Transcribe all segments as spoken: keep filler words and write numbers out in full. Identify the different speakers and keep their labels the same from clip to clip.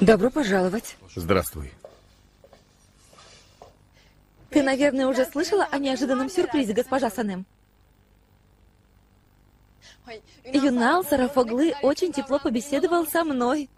Speaker 1: Добро пожаловать.
Speaker 2: Здравствуй.
Speaker 1: Ты, наверное, уже слышала о неожиданном сюрпризе, госпожа Санем? Юнал Сарафоглы очень тепло побеседовал со мной.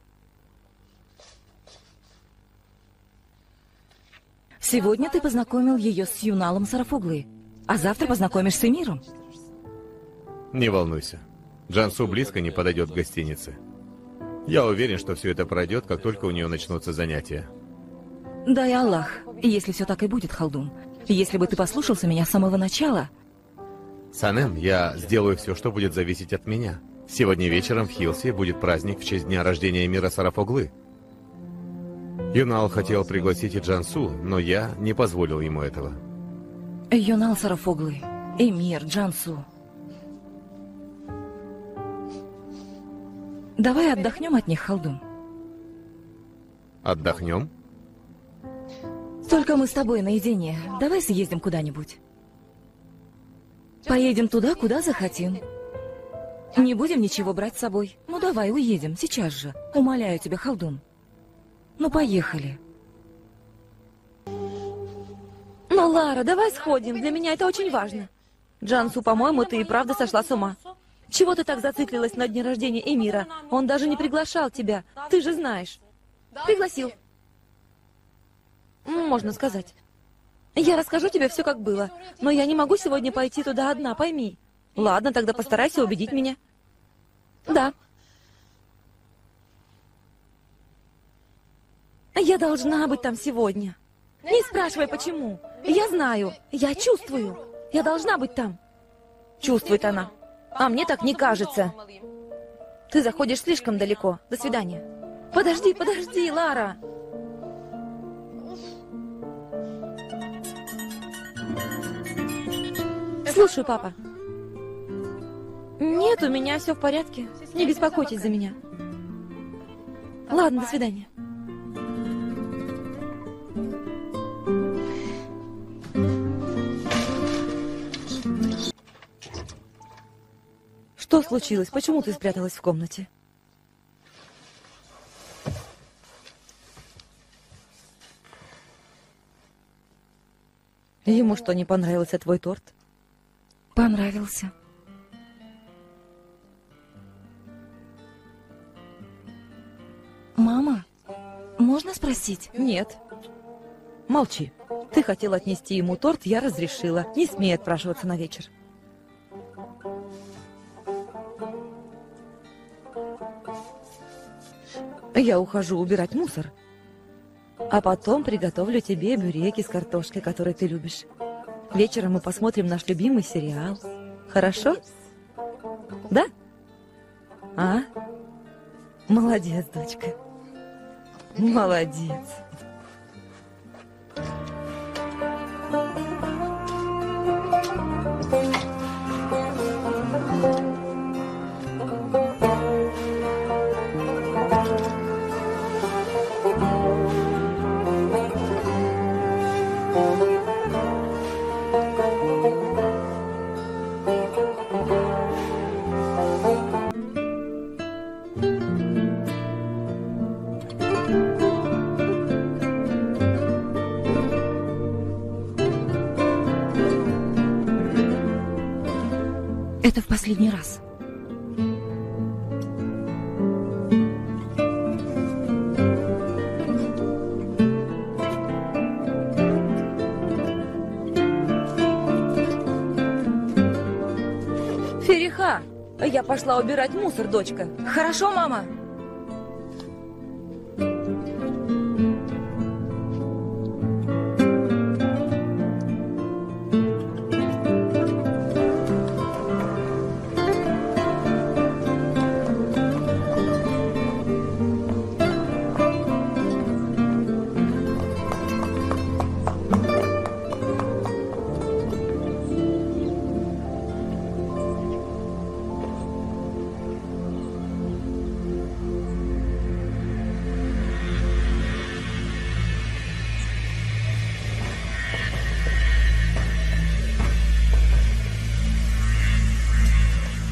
Speaker 1: Сегодня ты познакомил ее с Юналом Сарафоглы, а завтра познакомишь с Эмиром.
Speaker 2: Не волнуйся. Джансу близко не подойдет к гостинице. Я уверен, что все это пройдет, как только у нее начнутся занятия.
Speaker 1: Дай Аллах, если все так и будет, Халдун. Если бы ты послушался меня с самого начала...
Speaker 2: Санем, я сделаю все, что будет зависеть от меня. Сегодня вечером в Хилсе будет праздник в честь дня рождения Эмира Сарафоглы. Юнал хотел пригласить и Джансу, но я не позволил ему этого.
Speaker 1: Юнал Сарафоглы, Эмир, Джансу. Давай отдохнем от них, Халдун.
Speaker 2: Отдохнем?
Speaker 1: Только мы с тобой наедине. Давай съездим куда-нибудь. Поедем туда, куда захотим. Не будем ничего брать с собой. Ну давай, уедем, сейчас же. Умоляю тебя, Халдун. Ну, поехали. Ну, Лара, давай сходим. Для меня это очень важно. Джансу, по-моему, ты и правда сошла с ума. Чего ты так зациклилась на дне рождения Эмира? Он даже не приглашал тебя. Ты же знаешь. Пригласил. Можно сказать. Я расскажу тебе все, как было. Но я не могу сегодня пойти туда одна, пойми. Ладно, тогда постарайся убедить меня. Да. Я должна быть там сегодня. Не спрашивай, почему. Я знаю. Я чувствую. Я должна быть там. Чувствует она. А мне так не кажется. Ты заходишь слишком далеко. До свидания. Подожди, подожди, Лара. Слушаю, папа. Нет, у меня все в порядке. Не беспокойтесь за меня. Ладно, до свидания. Что случилось? Почему ты спряталась в комнате? Ему что, не понравился твой торт? Понравился. Мама, можно спросить? Нет. Молчи. Ты хотел отнести ему торт, я разрешила. Не смей отпрашиваться на вечер. Я ухожу убирать мусор. А потом приготовлю тебе бюреки с картошкой, которые ты любишь. Вечером мы посмотрим наш любимый сериал. Хорошо? Да? А? Молодец, дочка. Молодец. Это в последний раз. Фериха, я пошла убирать мусор, дочка. Хорошо, мама?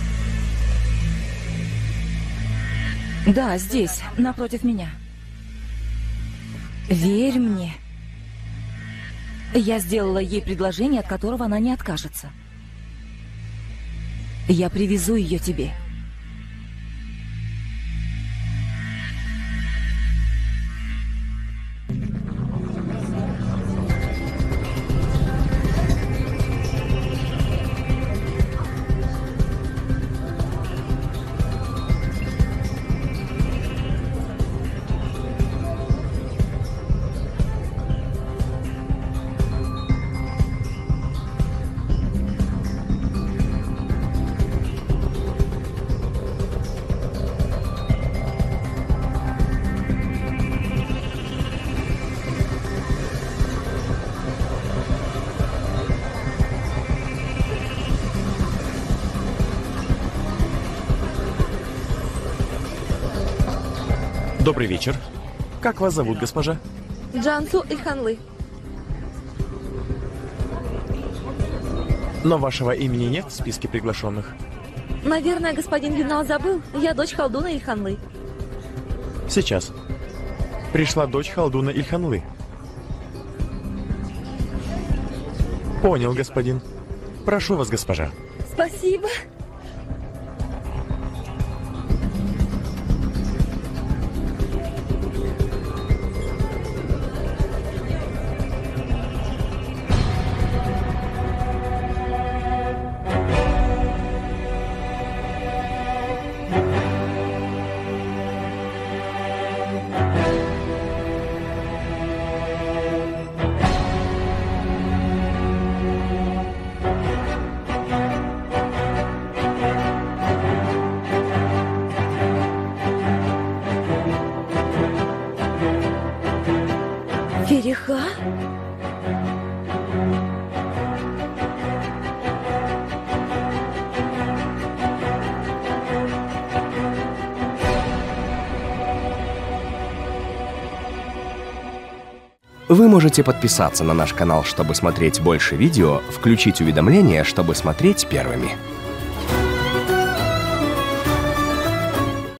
Speaker 1: Да, здесь, напротив меня.
Speaker 3: Верь мне. Я сделала ей предложение, от которого она не откажется. Я привезу ее тебе.
Speaker 4: Добрый вечер. Как вас зовут, госпожа?
Speaker 1: Джансу Ильханлы.
Speaker 4: Но вашего имени нет в списке приглашенных.
Speaker 1: Наверное, господин Юнал забыл. Я дочь колдуна Ильханлы.
Speaker 4: Сейчас. Пришла дочь колдуна Ильханлы. Понял, господин. Прошу вас, госпожа.
Speaker 1: Спасибо. Фериха?
Speaker 5: Вы можете подписаться на наш канал, чтобы смотреть больше видео, включить уведомления, чтобы смотреть первыми.